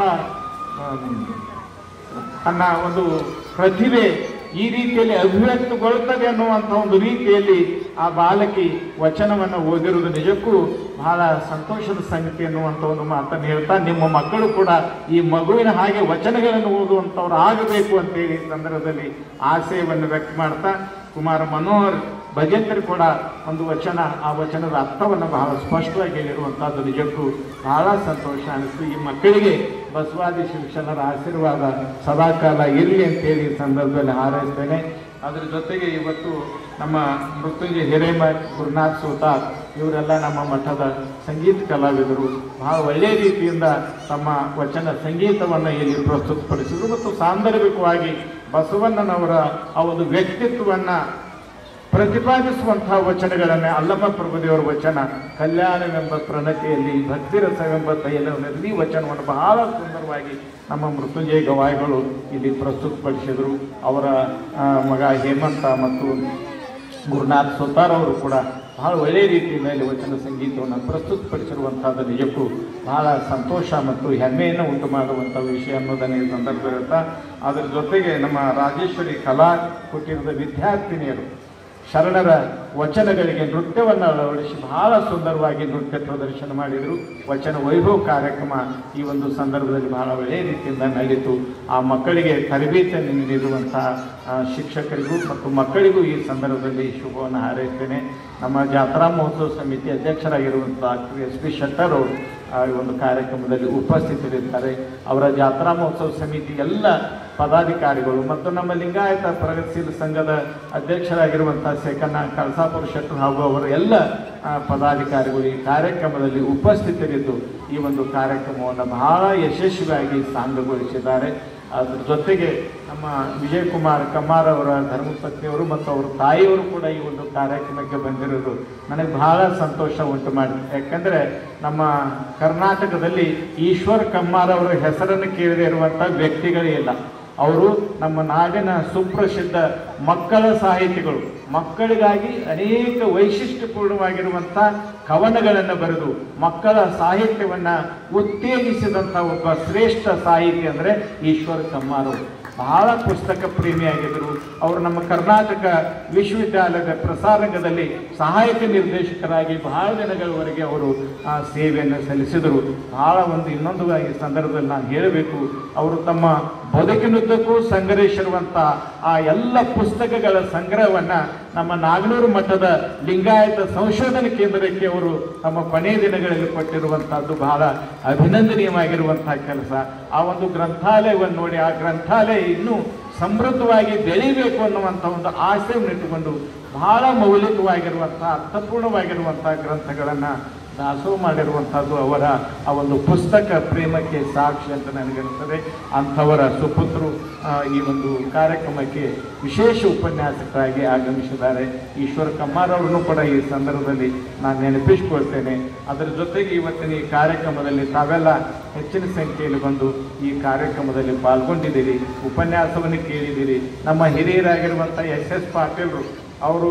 ತನ್ನ ಒಂದು ಪ್ರತಿಭೆ ಈ ರೀತಿಯಲ್ಲಿ ಅಭಿವ್ಯಕ್ತಗೊಳ್ಳುತ್ತದೆ ಅನ್ನುವಂಥ ಒಂದು ರೀತಿಯಲ್ಲಿ ಆ ಬಾಲಕಿ ವಚನವನ್ನು ಓದಿರುವುದು ನಿಜಕ್ಕೂ ಬಹಳ ಸಂತೋಷದ ಸಂಗತಿ ಅನ್ನುವಂಥ ಒಂದು ಮಾತನ್ನು ಹೇಳ್ತಾ, ನಿಮ್ಮ ಮಕ್ಕಳು ಕೂಡ ಈ ಮಗುವಿನ ಹಾಗೆ ವಚನಗಳನ್ನು ಓದುವಂಥವ್ರು ಆಗಬೇಕು ಅಂತೇಳಿ ಈ ಸಂದರ್ಭದಲ್ಲಿ ಆಶಯವನ್ನು ವ್ಯಕ್ತ ಮಾಡ್ತಾ, ಕುಮಾರ ಮನೋಹರ್ ಭಜಂತ್ರಿ ಕೂಡ ಒಂದು ವಚನ, ಆ ವಚನದ ಅರ್ಥವನ್ನು ಬಹಳ ಸ್ಪಷ್ಟವಾಗಿ ಹೇಳಿರುವಂಥದ್ದು ನಿಜಕ್ಕೂ ಬಹಳ ಸಂತೋಷ ಅನಿಸ್ತು. ಈ ಮಕ್ಕಳಿಗೆ ಬಸವಾದಿ ಶಿಕ್ಷಣರ ಆಶೀರ್ವಾದ ಸದಾಕಾಲ ಇರಲಿ ಅಂತೇಳಿ ಈ ಸಂದರ್ಭದಲ್ಲಿ ಹಾರೈಸ್ತೇನೆ. ಅದರ ಜೊತೆಗೆ ಇವತ್ತು ನಮ್ಮ ಮೃತ್ಯುಂಜಯ ಹಿರೇಮಠ, ಗುರುನಾಥ್ ಸೂತಾರ್ ಇವರೆಲ್ಲ ನಮ್ಮ ಮಠದ ಸಂಗೀತ ಕಲಾವಿದರು ಬಹಳ ಒಳ್ಳೆಯ ರೀತಿಯಿಂದ ತಮ್ಮ ವಚನ ಸಂಗೀತವನ್ನು ಇಲ್ಲಿ ಪ್ರಸ್ತುತಪಡಿಸಿದರು ಮತ್ತು ಸಾಂದರ್ಭಿಕವಾಗಿ ಬಸವಣ್ಣನವರ ಆ ಒಂದು ವ್ಯಕ್ತಿತ್ವವನ್ನು ಪ್ರತಿಪಾದಿಸುವಂತಹ ವಚನಗಳನ್ನೇ ಅಲ್ಲಮ್ಮ ಪ್ರಭುದೇವರ ವಚನ ಕಲ್ಯಾಣವೆಂಬ ಪ್ರಣತಿಯಲ್ಲಿ ಭಕ್ತಿರಸವೆಂಬ ತೈಲವನಲ್ಲಿ ಈ ವಚನವನ್ನು ಬಹಳ ಸುಂದರವಾಗಿ ನಮ್ಮ ಮೃತ್ಯುಂಜಯ ಗವಾಯಿಗಳು ಇಲ್ಲಿ ಪ್ರಸ್ತುತಪಡಿಸಿದರು. ಅವರ ಮಗ ಹೇಮಂತ ಮತ್ತು ಗುರುನಾಥ್ ಸೂತಾರ್ ಅವರು ಕೂಡ ಬಹಳ ಒಳ್ಳೆಯ ರೀತಿಯಲ್ಲಿ ವಚನ ಸಂಗೀತವನ್ನು ಪ್ರಸ್ತುತಪಡಿಸಿರುವಂಥದ್ದು ನಿಜಕ್ಕೂ ಬಹಳ ಸಂತೋಷ ಮತ್ತು ಹೆಮ್ಮೆಯನ್ನು ಉಂಟು ಮಾಡುವಂಥ ವಿಷಯ ಅನ್ನೋದನ್ನು ಈ ಸಂದರ್ಭ ಹೇಳ್ತಾ, ಅದರ ಜೊತೆಗೆ ನಮ್ಮ ರಾಜೇಶ್ವರಿ ಕಲಾ ಕುಟೀರದ ವಿದ್ಯಾರ್ಥಿನಿಯರು ಶರಣರ ವಚನಗಳಿಗೆ ನೃತ್ಯವನ್ನು ಅಳವಡಿಸಿ ಬಹಳ ಸುಂದರವಾಗಿ ನೃತ್ಯ ಪ್ರದರ್ಶನ ಮಾಡಿದರು. ವಚನ ವೈಭವ ಕಾರ್ಯಕ್ರಮ ಈ ಒಂದು ಸಂದರ್ಭದಲ್ಲಿ ಬಹಳ ಒಳ್ಳೆಯ ರೀತಿಯಿಂದ ನಡೆಯಿತು. ಆ ಮಕ್ಕಳಿಗೆ ತರಬೇತಿಯನ್ನು ನೀಡಿರುವಂತಹ ಶಿಕ್ಷಕರಿಗೂ ಮತ್ತು ಮಕ್ಕಳಿಗೂ ಈ ಸಂದರ್ಭದಲ್ಲಿ ಶುಭವನ್ನು ಹಾರೈಸ್ತೇನೆ. ನಮ್ಮ ಜಾತ್ರಾ ಮಹೋತ್ಸವ ಸಮಿತಿ ಅಧ್ಯಕ್ಷರಾಗಿರುವಂಥ SP ಶೆಟ್ಟರ್ ಅವರು ಈ ಒಂದು ಕಾರ್ಯಕ್ರಮದಲ್ಲಿ ಉಪಸ್ಥಿತರಿದ್ದಾರೆ. ಅವರ ಜಾತ್ರಾ ಮಹೋತ್ಸವ ಸಮಿತಿ ಎಲ್ಲ ಪದಾಧಿಕಾರಿಗಳು ಮತ್ತು ನಮ್ಮ ಲಿಂಗಾಯತ ಪ್ರಗತಿಶೀಲ ಸಂಘದ ಅಧ್ಯಕ್ಷರಾಗಿರುವಂಥ ಸೇಕಣ್ಣ ಕಳಸಾಪುರ ಶೆಟ್ಟರ್ ಹಾಗೂ ಅವರ ಎಲ್ಲ ಪದಾಧಿಕಾರಿಗಳು ಈ ಕಾರ್ಯಕ್ರಮದಲ್ಲಿ ಉಪಸ್ಥಿತರಿದ್ದು ಈ ಒಂದು ಕಾರ್ಯಕ್ರಮವನ್ನು ಬಹಳ ಯಶಸ್ವಿಯಾಗಿ ಸಾಂಗಗೊಳಿಸಿದ್ದಾರೆ. ಅದರ ಜೊತೆಗೆ ನಮ್ಮ ವಿಜಯಕುಮಾರ್ ಕಮ್ಮಾರ್ ಅವರ ಧರ್ಮಪತ್ನಿಯವರು ಮತ್ತು ಅವರ ತಾಯಿಯವರು ಕೂಡ ಈ ಒಂದು ಕಾರ್ಯಕ್ರಮಕ್ಕೆ ಬಂದಿರೋದು ನನಗೆ ಬಹಳ ಸಂತೋಷ ಉಂಟು ಮಾಡಿದೆ. ಯಾಕಂದರೆ ನಮ್ಮ ಕರ್ನಾಟಕದಲ್ಲಿ ಈಶ್ವರ್ ಕಮ್ಮಾರ್ ಅವರ ಹೆಸರನ್ನು ಕೇಳದೇ ಇರುವಂಥ ವ್ಯಕ್ತಿಗಳೇ ಇಲ್ಲ. ಅವರು ನಮ್ಮ ನಾಡಿನ ಸುಪ್ರಸಿದ್ಧ ಮಕ್ಕಳ ಸಾಹಿತಿಗಳು. ಮಕ್ಕಳಿಗಾಗಿ ಅನೇಕ ವೈಶಿಷ್ಟ್ಯಪೂರ್ಣವಾಗಿರುವಂಥ ಕವನಗಳನ್ನು ಬರೆದು ಮಕ್ಕಳ ಸಾಹಿತ್ಯವನ್ನು ಉತ್ತೇಜಿಸಿದಂಥ ಒಬ್ಬ ಶ್ರೇಷ್ಠ ಸಾಹಿತಿ ಅಂದರೆ ಈಶ್ವರ್ ಕಮ್ಮಾರ್ ಅವರು. ಬಹಳ ಪುಸ್ತಕ ಪ್ರೇಮಿಯಾಗಿದ್ದರು. ಅವರು ನಮ್ಮ ಕರ್ನಾಟಕ ವಿಶ್ವವಿದ್ಯಾಲಯದ ಪ್ರಸಾರಂಗದಲ್ಲಿ ಸಹಾಯಕ ನಿರ್ದೇಶಕರಾಗಿ ಬಹಳ ದಿನಗಳವರೆಗೆ ಅವರು ಸೇವೆಯನ್ನು ಸಲ್ಲಿಸಿದರು. ಬಹಳ ಇನ್ನೊಂದು ಈ ಸಂದರ್ಭದಲ್ಲಿ ನಾನು ಹೇಳಬೇಕು, ಅವರು ತಮ್ಮ ಬದುಕಿನುದ್ದಕ್ಕೂ ಸಂಗ್ರಹಿಸಿರುವಂಥ ಆ ಎಲ್ಲ ಪುಸ್ತಕಗಳ ಸಂಗ್ರಹವನ್ನು ನಮ್ಮ ನಾಗನೂರು ಮಠದ ಲಿಂಗಾಯತ ಸಂಶೋಧನಾ ಕೇಂದ್ರಕ್ಕೆ ಅವರು ತಮ್ಮ ಕೊನೆಯ ದಿನಗಳಲ್ಲಿ ಕೊಟ್ಟಿರುವಂಥದ್ದು ಬಹಳ ಅಭಿನಂದನೀಯವಾಗಿರುವಂಥ ಕೆಲಸ. ಆ ಒಂದು ಗ್ರಂಥಾಲಯವನ್ನು ನೋಡಿ, ಆ ಗ್ರಂಥಾಲಯ ಇನ್ನೂ ಸಮೃದ್ಧವಾಗಿ ಬೆಳೀಬೇಕು ಅನ್ನುವಂಥ ಒಂದು ಆಸೆಯನ್ನು ಇಟ್ಟುಕೊಂಡು ಬಹಳ ಮೌಲಿಕವಾಗಿರುವಂಥ ಅರ್ಥಪೂರ್ಣವಾಗಿರುವಂಥ ಗ್ರಂಥಗಳನ್ನು ದಾಸೋಹ ಮಾಡಿರುವಂಥದ್ದು ಅವರ ಆ ಒಂದು ಪುಸ್ತಕ ಪ್ರೇಮಕ್ಕೆ ಸಾಕ್ಷಿ ಅಂತ ನನಗನ್ನಿಸ್ತದೆ. ಅಂಥವರ ಸುಪುತ್ರರು ಈ ಒಂದು ಕಾರ್ಯಕ್ರಮಕ್ಕೆ ವಿಶೇಷ ಉಪನ್ಯಾಸಕರಾಗಿ ಆಗಮಿಸಿದ್ದಾರೆ. ಈಶ್ವರ ಕಮ್ಮಾರವ್ರನ್ನು ಕೂಡ ಈ ಸಂದರ್ಭದಲ್ಲಿ ನಾನು ನೆನಪಿಸಿಕೊಳ್ತೇನೆ. ಅದರ ಜೊತೆಗೆ ಇವತ್ತಿನ ಈ ಕಾರ್ಯಕ್ರಮದಲ್ಲಿ ತಾವೆಲ್ಲ ಹೆಚ್ಚಿನ ಸಂಖ್ಯೆಯಲ್ಲಿ ಬಂದು ಈ ಕಾರ್ಯಕ್ರಮದಲ್ಲಿ ಪಾಲ್ಗೊಂಡಿದ್ದೀರಿ, ಉಪನ್ಯಾಸವನ್ನು ಕೇಳಿದ್ದೀರಿ. ನಮ್ಮ ಹಿರಿಯರಾಗಿರುವಂಥ ಎಸ್ ಪಾಟೀಲ್ರು ಅವರು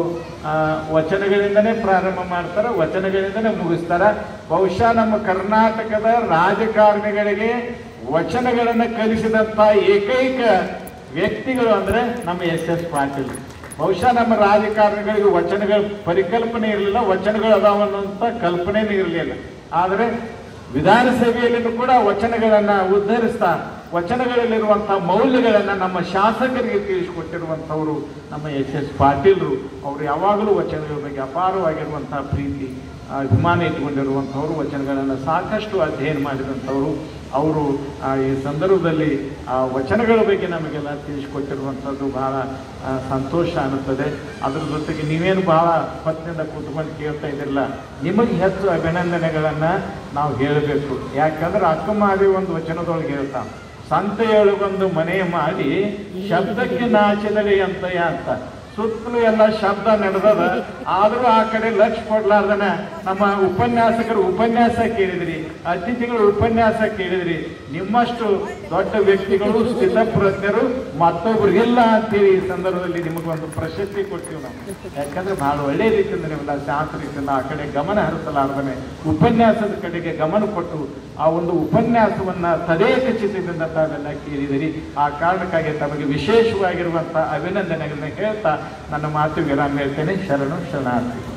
ವಚನಗಳಿಂದನೇ ಪ್ರಾರಂಭ ಮಾಡ್ತಾರೆ, ವಚನಗಳಿಂದನೇ ಮುಗಿಸ್ತಾರೆ. ಬಹುಶಃ ನಮ್ಮ ಕರ್ನಾಟಕದ ರಾಜಕಾರಣಿಗಳಿಗೆ ವಚನಗಳನ್ನು ಕಲಿಸಿದಂಥ ಏಕೈಕ ವ್ಯಕ್ತಿಗಳು ಅಂದರೆ ನಮ್ಮ ಎಸ್ ಪಾಟೀಲ್. ಬಹುಶಃ ನಮ್ಮ ರಾಜಕಾರಣಿಗಳಿಗೆ ವಚನಗಳ ಪರಿಕಲ್ಪನೆ ಇರಲಿಲ್ಲ, ವಚನಗಳು ಅದಾವನ್ನುವಂಥ ಕಲ್ಪನೆಯೂ ಇರಲಿಲ್ಲ. ಆದರೆ ವಿಧಾನಸಭೆಯಲ್ಲಿಯೂ ಕೂಡ ವಚನಗಳನ್ನು ಉದ್ಧರಿಸ್ತಾ ವಚನಗಳಲ್ಲಿರುವಂಥ ಮೌಲ್ಯಗಳನ್ನು ನಮ್ಮ ಶಾಸಕರಿಗೆ ತಿಳಿಸಿಕೊಟ್ಟಿರುವಂಥವರು ನಮ್ಮ ಎಸ್ ಪಾಟೀಲ್ರು. ಅವರು ಯಾವಾಗಲೂ ವಚನಗಳ ಬಗ್ಗೆ ಅಪಾರವಾಗಿರುವಂಥ ಪ್ರೀತಿ ಅಭಿಮಾನ ಇಟ್ಕೊಂಡಿರುವಂಥವರು, ವಚನಗಳನ್ನು ಸಾಕಷ್ಟು ಅಧ್ಯಯನ ಮಾಡಿದಂಥವರು. ಅವರು ಈ ಸಂದರ್ಭದಲ್ಲಿ ವಚನಗಳ ಬಗ್ಗೆ ನಮಗೆಲ್ಲ ತಿಳಿಸಿಕೊಟ್ಟಿರುವಂಥದ್ದು ಬಹಳ ಸಂತೋಷ ಅನ್ನುತ್ತದೆ. ಅದ್ರ ಜೊತೆಗೆ ನೀವೇನು ಬಹಳ ಹೊತ್ತಿನಿಂದ ಕೂತ್ಕೊಂಡು ಕೇಳ್ತಾ ಇದ್ದಿರಲ್ಲ, ನಿಮಗೆ ಹೆಚ್ಚು ಅಭಿನಂದನೆಗಳನ್ನು ನಾವು ಹೇಳಬೇಕು. ಯಾಕಂದ್ರೆ ಅಕ್ಕಮಾರಿ ಒಂದು ವಚನದೊಳಗೆ ಹೇಳ್ತಾ, ಸಂತೆಯೊಳಗೊಂದು ಮನೆ ಮಾಡಿ ಶಬ್ದಕ್ಕೆ ನಾಚಿದಳಿ ಅಂತಯ್ಯ ಅಂತ. ಸುತ್ತಲೂ ಎಲ್ಲ ಶಬ್ದ ನಡೆದದ, ಆದರೂ ಆ ಕಡೆ ಲಕ್ಷ್ಯ ಕೊಡ್ಲಾರ್ದನ ನಮ್ಮ ಉಪನ್ಯಾಸಕರು ಉಪನ್ಯಾಸ ಕೇಳಿದ್ರಿ, ಅತಿಥಿಗಳು ಉಪನ್ಯಾಸ ಕೇಳಿದ್ರಿ. ನಿಮ್ಮಷ್ಟು ದೊಡ್ಡ ವ್ಯಕ್ತಿಗಳು ಸ್ಥಿತಪ್ರಜ್ಞರು ಮತ್ತೊಬ್ರು ಇಲ್ಲ ಅಂತೇಳಿ ಈ ಸಂದರ್ಭದಲ್ಲಿ ನಿಮಗೊಂದು ಪ್ರಶಸ್ತಿ ಕೊಡ್ತೀವಿ ನಾವು. ಯಾಕಂದ್ರೆ ಬಹಳ ಒಳ್ಳೆಯ ರೀತಿಯಿಂದ ನೀವೆಲ್ಲ ಶಾಂತ ರೀತಿಯಿಂದ ಆ ಕಡೆ ಗಮನ ಹರಿಸಲಾರ್ದನೆ ಉಪನ್ಯಾಸದ ಕಡೆಗೆ ಗಮನ ಕೊಟ್ಟು ಆ ಒಂದು ಉಪನ್ಯಾಸವನ್ನ ತದೇಕ ಚಿತ್ತದಿಂದ ತಾವೆಲ್ಲ ಕೇಳಿದಿರಿ. ಆ ಕಾರಣಕ್ಕಾಗಿ ತಮಗೆ ವಿಶೇಷವಾಗಿರುವಂಥ ಅಭಿನಂದನೆಗಳನ್ನ ಹೇಳ್ತಾ ನನ್ನ ಮಾತು ವಿರಾಮ ಹೇಳ್ತೇನೆ. ಶರಣು ಶರಣಾರ್ಥಿ.